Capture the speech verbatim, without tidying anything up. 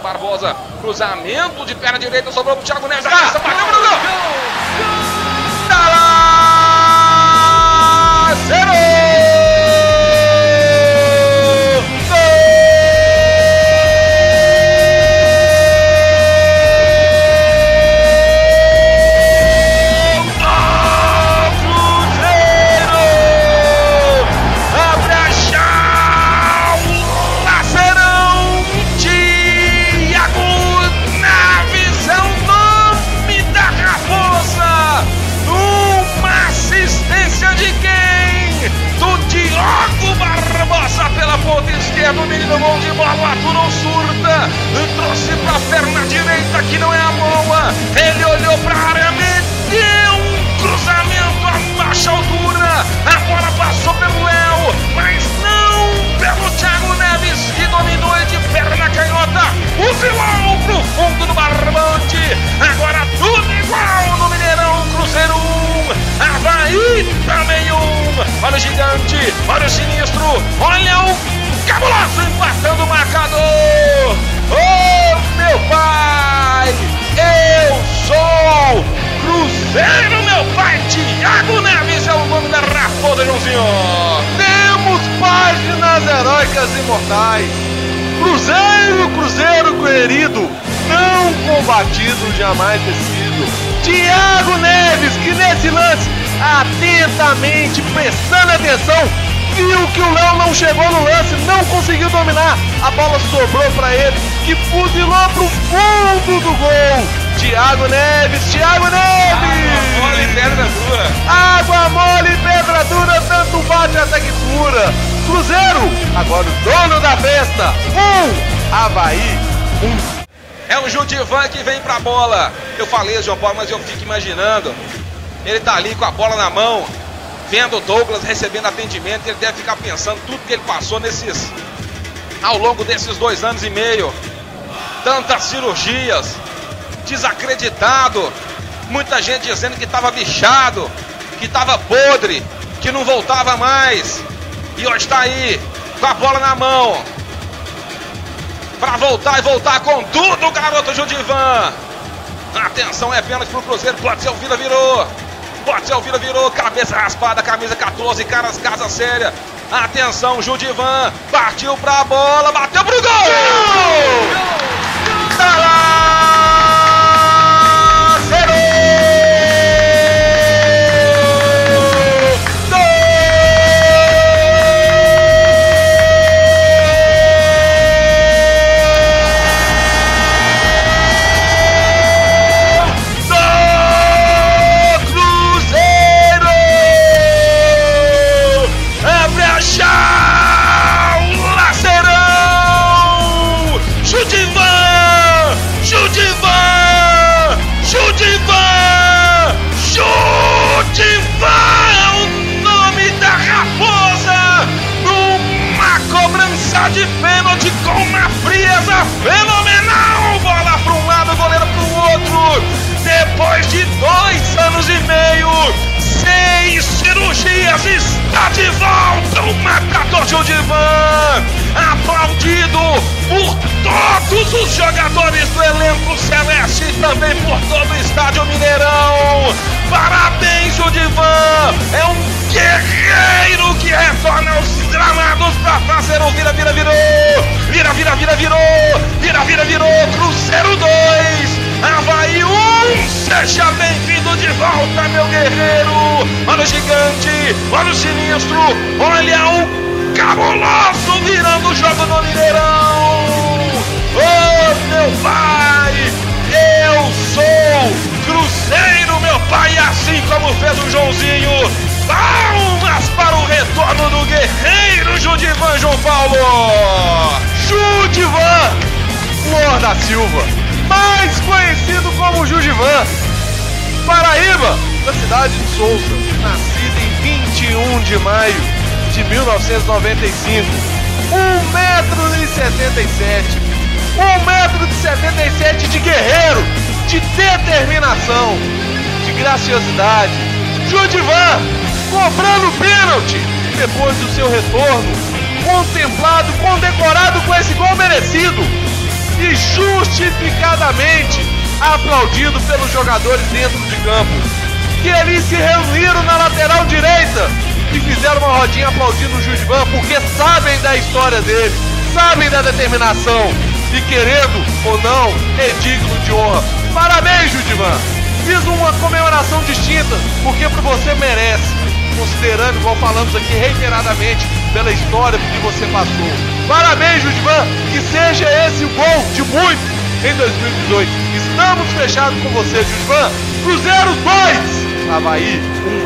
Barbosa. Cruzamento de perna direita, sobrou pro Thiago Neves. Ah, bateu pro gol! Tá lá! Zero! O menino bom de bola, o Arthur não surta, trouxe pra perna direita que não é a boa, ele olhou pra área, meteu um cruzamento a baixa altura, a bola passou pelo Léo, mas não pelo Thiago Neves, que dominou e de perna canhota, o vilão pro fundo do barbante, agora tudo igual no Mineirão. Cruzeiro um, Avaí também um, olha o gigante, olha o sinistro, olha o cabuloso empatando o marcador. Oh, meu pai, eu sou Cruzeiro, meu pai. Thiago Neves é o nome da raposa, Joãozinho. Temos páginas heróicas imortais. Cruzeiro, Cruzeiro querido, não combatido jamais tecido. Thiago Neves, que nesse lance, atentamente prestando atenção, viu que o Léo não chegou no lance, não conseguiu dominar, a bola sobrou para ele, que fuzilou pro fundo do gol. Thiago Neves, Thiago Neves! Água mole e pedra dura. Água mole e pedra dura, tanto bate até que fura. Cruzeiro, agora o dono da festa, um, Avaí, um. É o Judivan que vem pra bola. Eu falei, João Paulo, mas eu fico imaginando, ele tá ali com a bola na mão, vendo o Douglas recebendo atendimento, ele deve ficar pensando tudo que ele passou nesses, ao longo desses dois anos e meio. Tantas cirurgias, desacreditado, muita gente dizendo que estava bichado, que estava podre, que não voltava mais. E hoje está aí, com a bola na mão, para voltar e voltar com tudo, o garoto Judivan. Atenção, é pênalti pro Cruzeiro, pode ser o Vila virou. Pode ser o Vila virou, cabeça raspada, camisa quatorze, caras, casa séria. Atenção, Judivan, partiu pra bola, bateu pro gol! Tá lá! Zero! De pênalti com uma frieza fenomenal, bola para um lado, goleiro para o outro, depois de dois anos e meio, seis cirurgias, está de volta o matador Judivan, aplaudido por todos os jogadores do elenco celeste e também por todo o estádio Mineirão. Parabéns, Judivan, é um guerreiro que retorna aos gramados para fazer o vira, vira, virou, vira, vira, vira, virou, vira, vira, virou, Cruzeiro dois, Avaí um, seja bem-vindo de volta, meu guerreiro. Olha o gigante, olha o sinistro, olha o cabuloso virando o jogo no Mineirão. Oh, meu pai, eu sou Cruzeiro, meu pai, assim como fez o Joãozinho. Palmas para o retorno do guerreiro Judivan, João Paulo. Judivan Flor da Silva, mais conhecido como Judivan, Paraíba, da cidade de Souza, nascido em vinte e um de maio de mil novecentos e noventa e cinco, um metro e setenta e sete, um metro e setenta e sete de guerreiro, de determinação, de graciosidade. Judivan cobrando pênalti depois do seu retorno, contemplado, condecorado com esse gol merecido. e justificadamente aplaudido pelos jogadores dentro de campo, que eles se reuniram na lateral direita e fizeram uma rodinha aplaudindo o Judivan, porque sabem da história dele, sabem da determinação e, querendo ou não, é digno de honra. Parabéns, Judivan! Fiz uma comemoração distinta, porque você merece, considerando, igual falamos aqui reiteradamente, pela história que você passou. Parabéns, Judivan, que seja esse o gol de muito em dois mil e dezoito. Estamos fechados com você, Judivan. Cruzeiro dois, Avaí um.